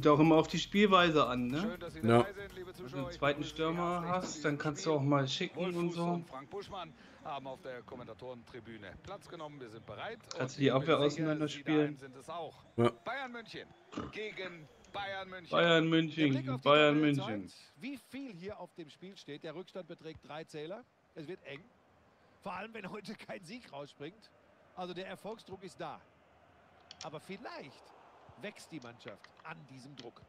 ja auch immer auf die Spielweise an, ne? Schön, dass Sie Ja. dabei sind, liebe Wenn du Zuschauer. einen Ich zweiten begrüße Sie Stürmer herzlich zu hast, dann diesem kannst du Spiel. auch mal schicken und Wolf Fuß so. und Frank Buschmann haben auf der Kommentatorentribüne Platz genommen. Wir sind bereit. Kannst Und du die ich bin Abwehr sicher, auseinander Sie daheim spielen? sind es auch. Ja. Bayern München gegen Bayern München. Bayern Der Blick München, auf die Bayern Tabelle München. zeigt, wie viel hier auf dem Spiel steht. Der Rückstand beträgt 3 Zähler. Es wird eng. Vor allem, wenn heute kein Sieg rausspringt. Also der Erfolgsdruck ist da. Aber vielleicht wächst die Mannschaft an diesem Druck.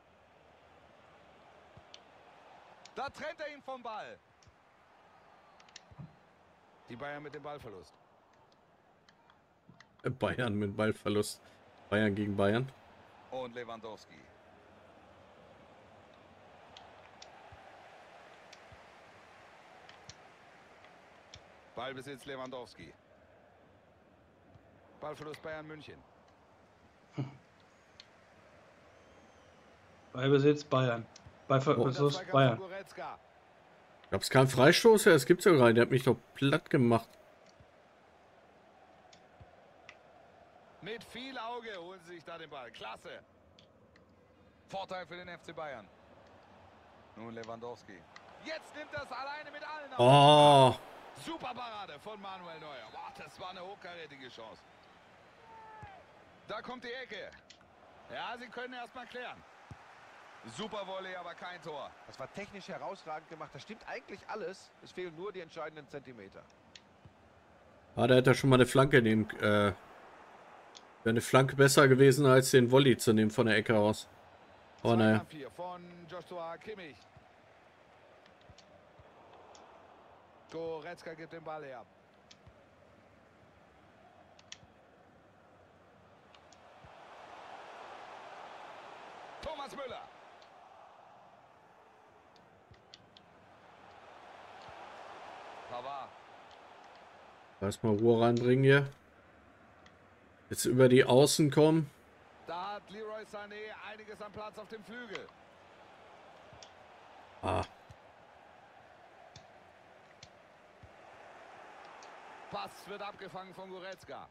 Da trennt er ihn vom Ball. Die Bayern mit dem Ballverlust. Bayern mit Ballverlust. Bayern gegen Bayern. Und Lewandowski. Ballbesitz Lewandowski. Ballverlust Bayern München. Ballbesitz Bayern. Ballverlust Bayern. Goretzka. Gab es keinen Freistoß? Ja, es gibt's ja gerade. Der hat mich doch platt gemacht. Mit viel Auge holen sie sich da den Ball. Klasse. Vorteil für den FC Bayern. Nun Lewandowski. Jetzt nimmt das alleine mit allen auf. Oh. Super Parade von Manuel Neuer. Boah, das war eine hochkarätige Chance. Da kommt die Ecke. Ja, sie können erstmal klären. Super Volley, aber kein Tor. Das war technisch herausragend gemacht. Das stimmt eigentlich alles. Es fehlen nur die entscheidenden Zentimeter. Ah, da hätte er schon mal eine Flanke nehmen. Wäre eine Flanke besser gewesen, als den Volley zu nehmen von der Ecke aus. Oh, naja. 4 von Joshua Kimmich. Goretzka gibt den Ball her. Thomas Müller. Pavard. Erstmal Ruhe reinbringen hier. Jetzt über die Außen kommen. Da hat Leroy Sané einiges an Platz auf dem Flügel. Ah. Pass wird abgefangen von Goretzka.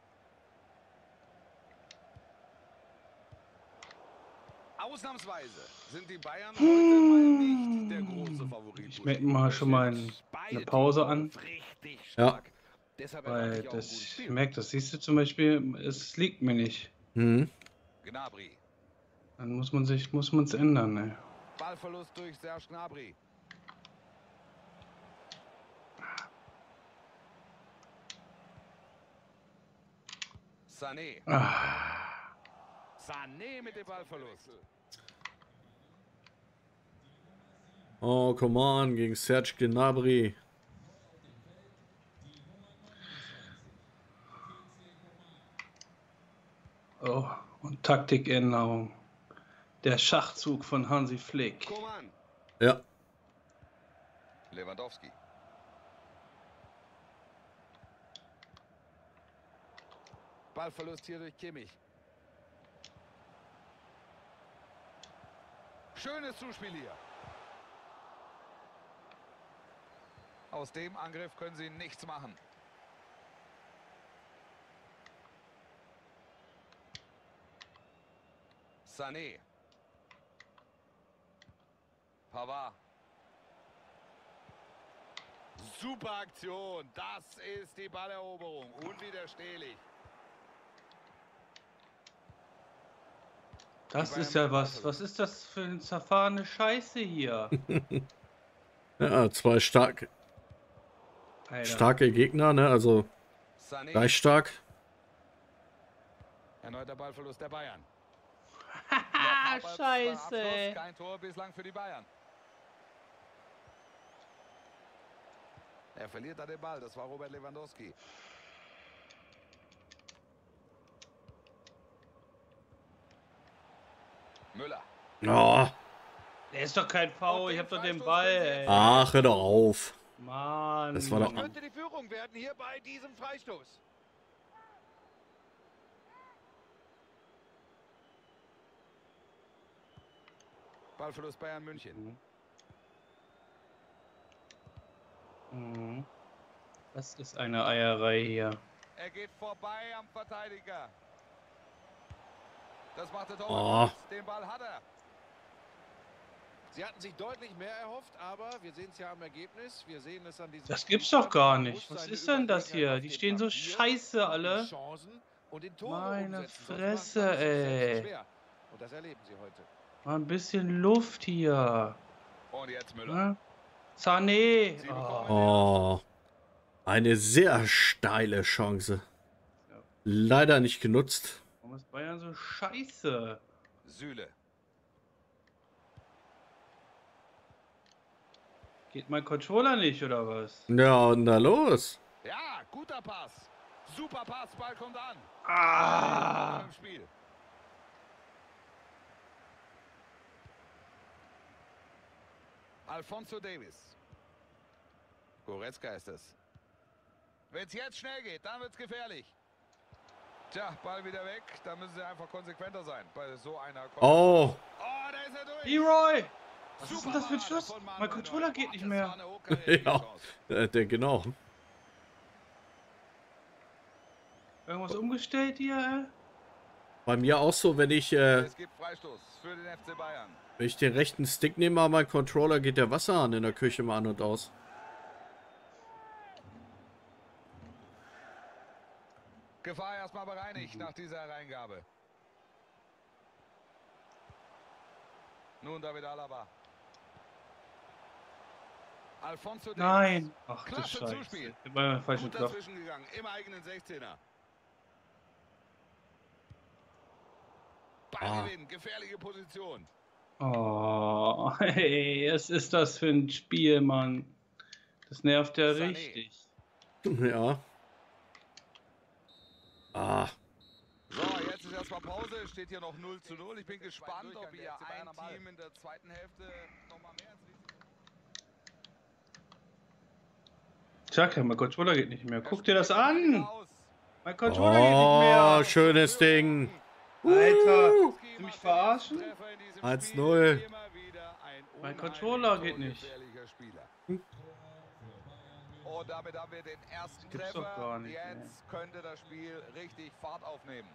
Ausnahmsweise sind die Bayern heute mal nicht der große Favorit. Ich melde mal schon mal eine Pause an. Richtig Ja. stark. Deshalb erwarte Weil ich auch ein das, gutes ich Spiel. merke, das siehst du zum Beispiel, es liegt mir nicht. Mhm. Gnabry. Dann muss man es ändern, ey. Ballverlust durch Serge Gnabry. Sané. Sané mit dem Ballverlust. Oh, come on, gegen Serge Gnabry. Oh, und Taktikänderung. Der Schachzug von Hansi Flick. Coman. Ja. Lewandowski. Ballverlust hier durch Kimmich. Schönes Zuspiel hier. Aus dem Angriff können sie nichts machen. Sané. Pavard. Super Aktion. Das ist die Balleroberung. Unwiderstehlich. Das ist ja was. Was ist das für eine zerfahrene Scheiße hier? Ja, zwei starke Gegner, ne? Also Sané. gleich stark. Erneuter Ballverlust der Bayern. Haha, Noch Scheiße. beim Abschluss kein Tor bislang für die Bayern. Er verliert da den Ball. Das war Robert Lewandowski. Müller. Oh, Der ist doch kein Foul, ich hab doch den Ball, ey. ach, hör doch auf. Mann. Das war doch- Könnte die Führung werden hier bei diesem Freistoß. Ballverlust Bayern München. Mhm. Das ist eine Eierei hier. Er geht vorbei am Verteidiger. Das macht der Oh. Torwart. Den Ball hat er. Sie hatten sich deutlich mehr erhofft, aber wir sehen es ja am Ergebnis. Wir sehen es an diesem Das gibt's doch gar Man muss nicht. Was seine ist denn das Überlegenheit hier? auf Die dem stehen so Papier scheiße und alle. in Chancen und in Tore Meine umsetzen. Sonst macht man Fresse, es sich selbst ey. schwer. Und das erleben sie heute. Mal ein bisschen Luft hier. Und jetzt Müller. Ne? Sané. Sie bekommen Oh. Eine sehr steile Chance. Ja. Leider nicht genutzt. Warum ist Bayern so scheiße? Süle. Geht mein Controller nicht, oder was? Ja, und da los. Ja, guter Pass. Super Pass, Ball kommt an. Ah! Im Spiel. Alphonso Davies. Goretzka ist es. Wenn es jetzt schnell geht, dann wird es gefährlich. Tja, Ball wieder weg. Da müssen sie einfach konsequenter sein. Bei so einer... Oh. Oh, da ist er durch. Leroy! Was ist Super denn das für ein Parade Schuss? von Manuel Mein Controller Neuer. geht nicht Das mehr. war eine hochkarätige Ja, Chance. genau. Irgendwas umgestellt hier, Bei mir auch so, wenn ich Es gibt Freistoß für den FC Bayern. den rechten Stick nehme an meinen Controller, geht der Wasserhahn in der Küche mal an und aus. Gefahr erstmal bereinigt nach dieser Hereingabe. Nun David Alaba. Alphonso Davies. Nein! Ach du Klasse Scheiße. Zuspiel. Ich bin bei meinem falschen Gut Knopf. dazwischen gegangen, im eigenen 16er. Ballgewinn, gefährliche Position. Oh, hey, was ist das für ein Spiel, Mann? Das nervt ja Sané. richtig. Ja. Ah. So, jetzt ist erstmal Pause. Steht hier noch 0:0. Ich bin gespannt, ob ihr ein Team in der zweiten Hälfte nochmal mehr ins Risiko... Ich sag ja, mein Controller geht nicht mehr. Guck dir das Er spielt an! aus. Mein Controller geht nicht mehr! Oh, schönes Ding. Alter! Uh. Sie mich verarschen? 1:0. Mein Controller geht nicht. Und damit haben wir den ersten gibt's doch Treffer. gar nicht, Jetzt könnte das Spiel richtig Fahrt aufnehmen.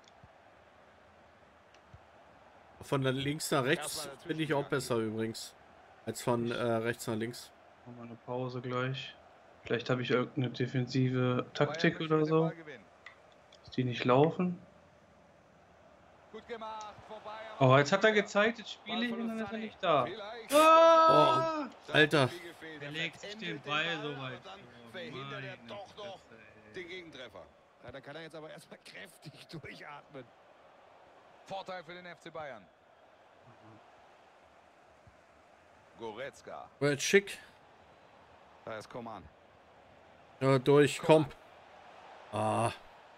Von der links nach rechts finde ich auch besser übrigens. Als von rechts nach links. Machen wir eine Pause gleich. Vielleicht habe ich irgendeine defensive Taktik Bayern oder möchte den so. Ball gewinnen. Dass die nicht laufen. Gut gemacht, vorbei. Oh, jetzt hat er gezeigt, jetzt spiele ich und dann ist er nicht da. Vielleicht. Ah! Alter. Er legt sich den Ball so weit Dann vor. verhindert er Meine doch noch Fresse, ey. den Gegentreffer. Ja, da kann er jetzt aber erstmal kräftig durchatmen. Vorteil für den FC Bayern. Goretzka. Wird schick. Da ist Coman. Ja, durch, komm. Ah.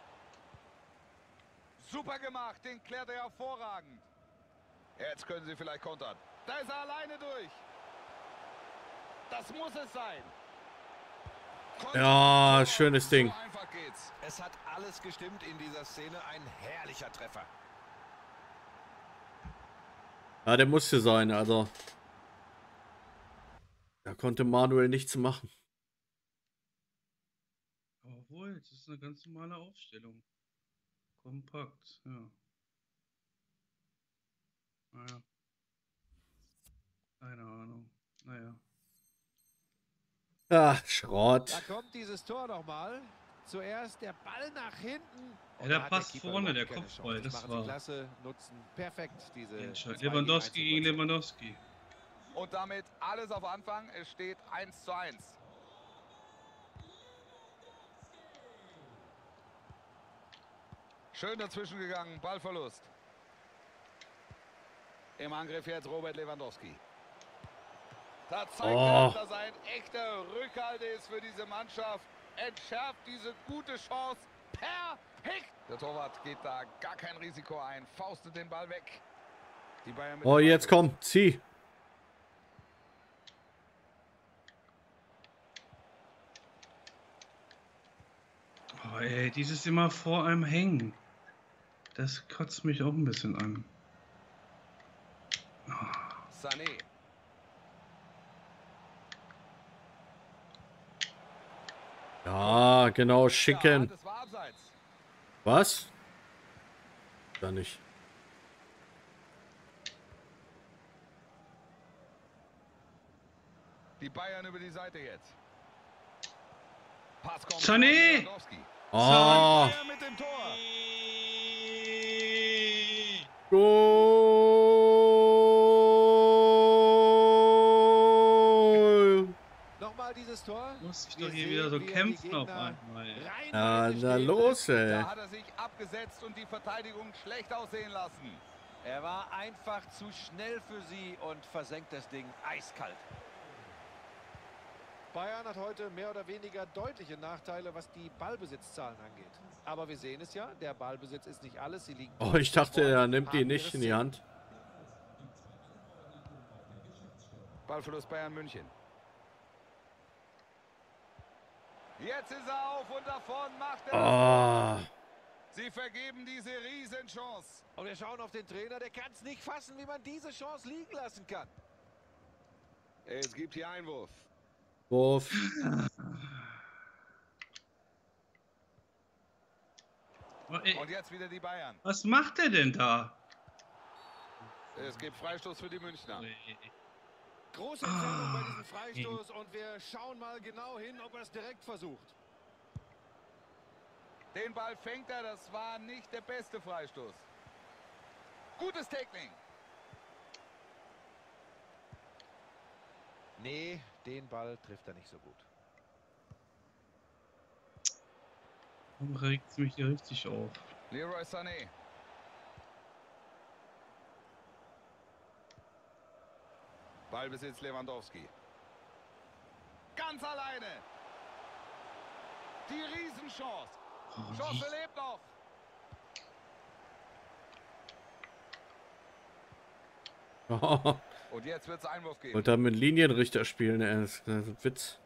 Super gemacht, den klärt er hervorragend. Jetzt können sie vielleicht kontern. Da ist er alleine durch. Das muss es sein. Konter. Ja, Tor. schönes Ding. So einfach geht's. Es hat alles gestimmt in dieser Szene. Ein herrlicher Treffer. Ja, der musste sein, also. Da konnte Manuel nichts machen. Obwohl, das ist eine ganz normale Aufstellung. Kompakt, ja. Naja. Keine Ahnung. Naja. Ah, Da Schrott. kommt dieses Tor nochmal. Zuerst der Ball nach hinten. Ja, Und der da hat passt Keeper vorne, überhaupt der keine Kopfball, Chance. das machen sie war- klasse, nutzen perfekt diese Entscheid- 2 Lewandowski gegen 1 gegen Lewandowski. Und damit alles auf Anfang. Es steht 1:1. Schön dazwischen gegangen, Ballverlust. Im Angriff jetzt Robert Lewandowski. Da zeigt er, dass er ein echter Rückhalt ist für diese Mannschaft. Entschärft diese gute Chance. Perfekt! Der Torwart geht da gar kein Risiko ein. Faustet den Ball weg. Die Bayern mit Oh, dem jetzt Ball. komm, zieh. Oh, ey, dieses immer vor einem hängen. Das kotzt mich auch ein bisschen an. Sané. Ja, genau, Ja, schicken. das war abseits. Was? Da nicht. Die Bayern über die Seite jetzt. Pass kommt. Sané! von Lewandowski. Oh, Bayern mit dem Tor. Goal! Nochmal dieses Tor. Muss ich Wir doch hier sehen, wieder so wie er die kämpfen auf Gegner einmal. rein Ja, rein na stehen los, lässt. ey. Da hat er sich abgesetzt und die Verteidigung schlecht aussehen lassen. Er war einfach zu schnell für sie und versenkt das Ding eiskalt. Bayern hat heute mehr oder weniger deutliche Nachteile, was die Ballbesitzzahlen angeht. Aber wir sehen es ja, der Ballbesitz ist nicht alles. Sie liegen Oh, ich dachte, er nimmt die haben nicht ihre in die Szenen. Hand. Ballverlust Bayern München. Jetzt ist er auf und davon macht er. Oh. Sie vergeben diese Riesenchance. Und wir schauen auf den Trainer, der kann es nicht fassen, wie man diese Chance liegen lassen kann. Es gibt hier Einwurf. Wurf. Oh, ey, Und jetzt wieder die Bayern. was macht er denn da? Es gibt Freistoß für die Münchner. Große Entfernung bei diesem Freistoß und wir schauen mal genau hin, ob er es direkt versucht. Den Ball fängt er, das war nicht der beste Freistoß. Gutes Tackling. Nee, den Ball trifft er nicht so gut. Warum regt es mich hier richtig auf? Leroy Sané. Ballbesitz Lewandowski. Ganz alleine. Die Riesenchance. Chance lebt noch. Und jetzt wird es Einwurf geben. Und dann mit Linienrichter spielen, ey. Das ist ein Witz.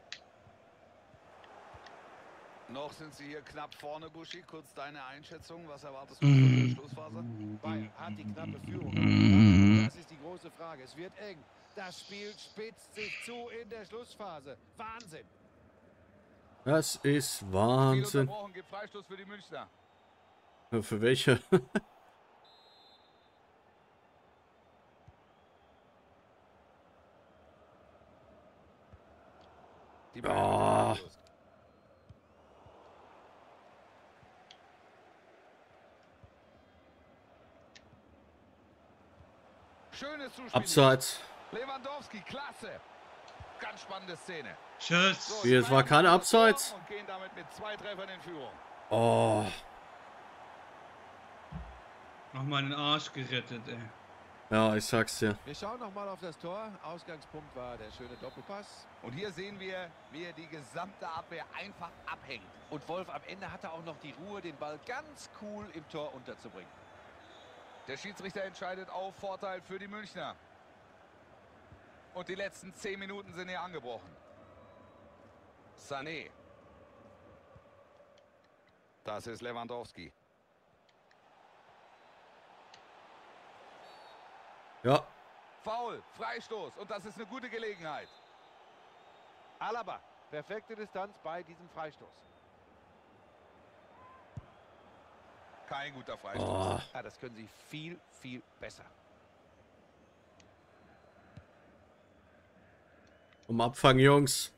Noch sind sie hier knapp vorne, Buschi. Kurz deine Einschätzung. Was erwartest du von der Schlussphase? Bayern hat die knappe Führung. Das ist die große Frage. Es wird eng. Das Spiel spitzt sich zu in der Schlussphase. Wahnsinn. Das ist Spiel Wahnsinn. unterbrochen, gibt Freistoß für die Münchner. Für welche? Die Ah. Bayern Freistoß. Schönes Zuspiel. Abseits. Lewandowski, klasse. Ganz spannende Szene. Tschüss. So, Wie, die es war Bayern keine machen das Tor Abseits? Und gehen damit mit 2 Treffern in Führung. Oh. Nochmal den Arsch gerettet, ey. Ja, ich sag's dir. Wir schauen nochmal auf das Tor. Ausgangspunkt war der schöne Doppelpass. Und hier sehen wir, wie er die gesamte Abwehr einfach abhängt. Und Wolf, am Ende hat er auch noch die Ruhe, den Ball ganz cool im Tor unterzubringen. Der Schiedsrichter entscheidet auf Vorteil für die Münchner. Und die letzten 10 Minuten sind hier angebrochen. Sané. Das ist Lewandowski. Ja. Foul, Freistoß und das ist eine gute Gelegenheit. Alaba, perfekte Distanz bei diesem Freistoß. Kein guter Freistoß. Oh. Ja, das können sie viel, viel besser. Um Abfang, Jungs.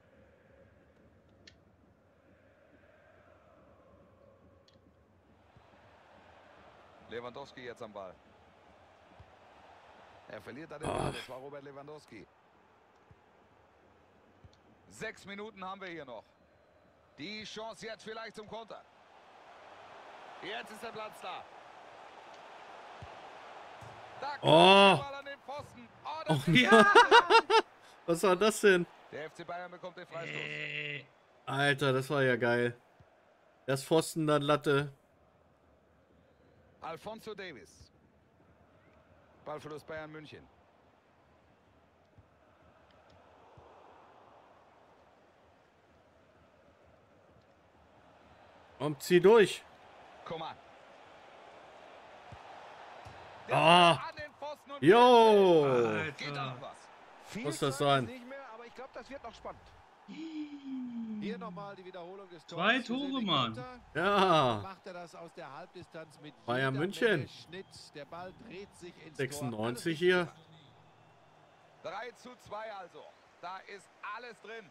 Lewandowski jetzt am Ball. Er verliert da den Ball, das war Robert Lewandowski. 6 Minuten haben wir hier noch. Die Chance jetzt vielleicht zum Konter. Jetzt ist der Platz da. Da kommt Oh. der Ball an den Pfosten. Oh, das Oh, ist ja. Was war das denn? Der FC Bayern bekommt den Freistoß. Alter, das war ja geil. Erst Pfosten, dann Latte. Alphonso Davies. Ballverlust Bayern München. Und zieh durch. Coman. Ah. An den Pfosten und Jo. geht da noch Alter. was. Viel Muss das Zeit sein? ist nicht mehr, aber ich glaube, das wird noch spannend. Hier nochmal die Wiederholung des Tors. 2 Wir sehen Tore, den Mann. Konter. Ja. Macht er das aus der Halbdistanz mit Bayern jeder München. Menge Schnitt. Der Ball dreht sich ins Tor. 96 Alles hier. richtig gemacht. 3:2 also. Da ist alles drin.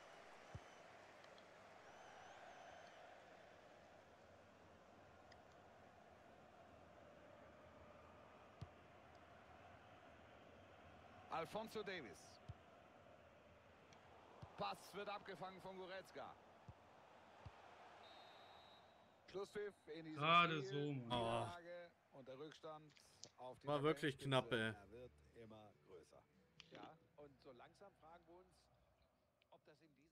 Alphonso Davies. Pass wird abgefangen von Goretzka. Schlusspfiff in diesem Gerade Spiel. so, Mann. Die Lage und der Rückstand auf die War wirklich knapp, ey. Er wird immer größer. Ja, und so langsam fragen wir uns, ob das in diesem